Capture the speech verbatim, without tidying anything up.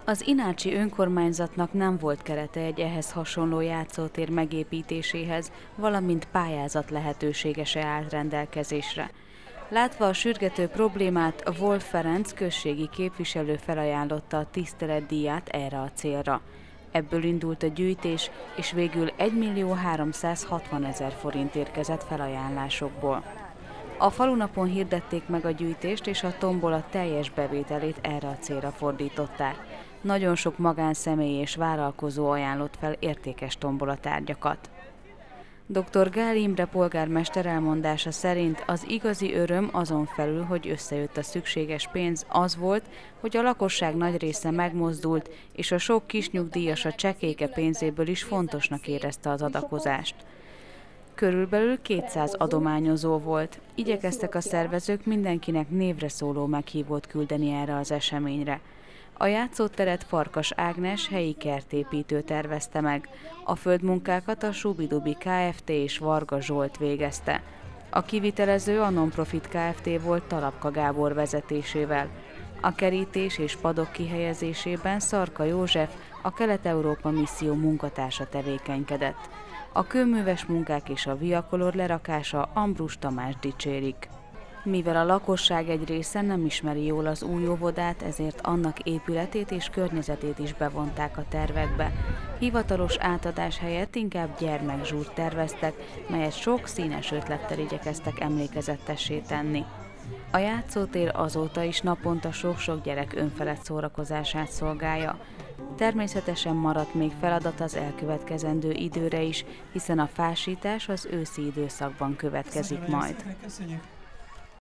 Az inácsi önkormányzatnak nem volt kerete egy ehhez hasonló játszótér megépítéséhez, valamint pályázat lehetősége se állt rendelkezésre. Látva a sürgető problémát, Wolf Ferenc községi képviselő felajánlotta a tiszteletdíját erre a célra. Ebből indult a gyűjtés, és végül egymillió-háromszázhatvanezer forint érkezett felajánlásokból. A falunapon hirdették meg a gyűjtést, és a tombola teljes bevételét erre a célra fordították. Nagyon sok magánszemély és vállalkozó ajánlott fel értékes tombolatárgyakat. doktor Gál Imre polgármester elmondása szerint az igazi öröm azon felül, hogy összejött a szükséges pénz, az volt, hogy a lakosság nagy része megmozdult, és a sok kisnyugdíjas a csekéke pénzéből is fontosnak érezte az adakozást. Körülbelül kétszáz adományozó volt. Igyekeztek a szervezők mindenkinek névre szóló meghívót küldeni erre az eseményre. A játszóteret Farkas Ágnes helyi kertépítő tervezte meg. A földmunkákat a Subidubi Kft. És Varga Zsolt végezte. A kivitelező a Nonprofit Kft. Volt Talapka Gábor vezetésével. A kerítés és padok kihelyezésében Szarka József, a Kelet-Európa Misszió munkatársa tevékenykedett. A kőműves munkák és a viakolor lerakása Ambrus Tamás dicsérik. Mivel a lakosság egy része nem ismeri jól az új óvodát, ezért annak épületét és környezetét is bevonták a tervekbe. Hivatalos átadás helyett inkább gyermekzsúrt terveztek, melyet sok színes ötlettel igyekeztek emlékezettessé tenni. A játszótér azóta is naponta sok-sok gyerek önfelett szórakozását szolgálja. Természetesen maradt még feladat az elkövetkezendő időre is, hiszen a fásítás az őszi időszakban következik majd.